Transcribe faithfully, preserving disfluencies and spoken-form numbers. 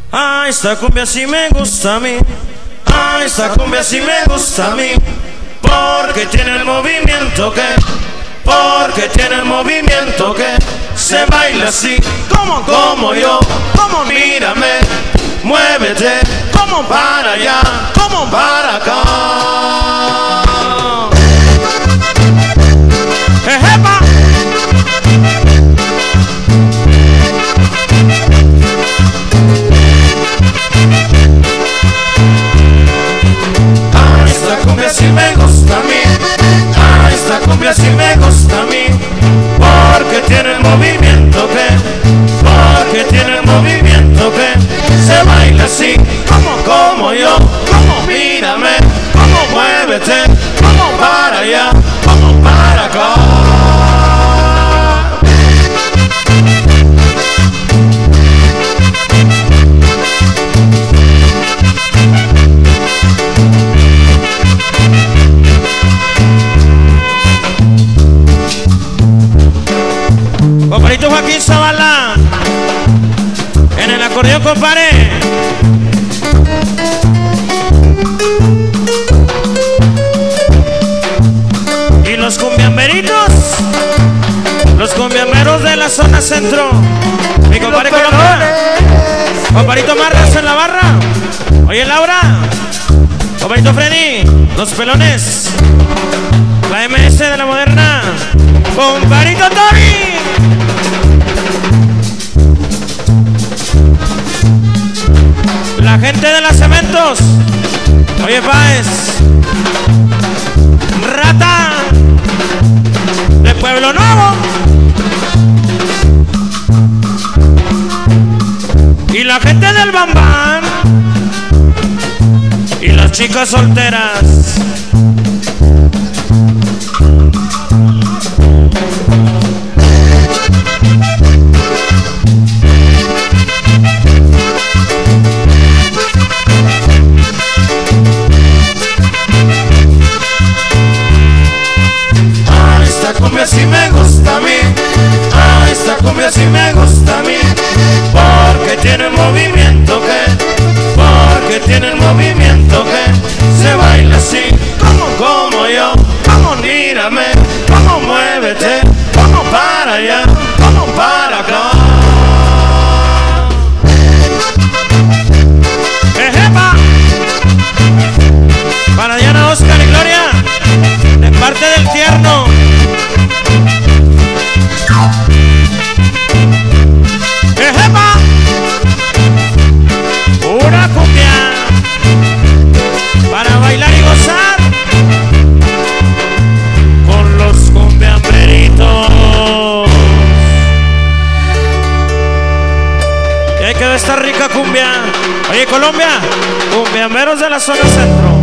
Ah, esta cumbia sí me gusta a mí. Ah, esta cumbia sí me gusta a mí. Porque tiene el movimiento que, porque tiene el movimiento que se baila así, como, como yo, como mírame, muévete, como para allá, como para acá. ¡Ejepa! Ah, esta cumbia sí me gusta a mí. Ah, esta cumbia sí me gusta a mí. Porque tiene el movimiento que, porque tiene el movimiento que se baila así, como, como yo, como mírame, como muévete, como para allá, como para acá. Compadrito Joaquín Zavala en el acordeón, compadre. Y los cumbiamberitos, los cumbiamberos de la zona centro. Mi compadre Colombia, compadrito Marras en la barra. Oye Laura, compadrito Freddy, los pelones, la M S de la moderna, compadrito Tori. La gente de las cementos. Oye Páez, Rata de Pueblo Nuevo. Y la gente del Bambán. Y las chicas solteras. Cumbia sí me gusta a mí. Ah, esta cumbia sí me gusta a mí. Porque tiene el movimiento que, porque tiene el movimiento que se baila así, como, como yo, como mírame, como muévete, como para allá, como para acá. ¡Ejepa! Para Diana, Oscar y Gloria, de parte del tierno. ¡Ejepa! Una cumbia para bailar y gozar con los cumbiamberitos. Y ahí quedó esta rica cumbia. Oye Colombia, cumbiamberos de la zona centro.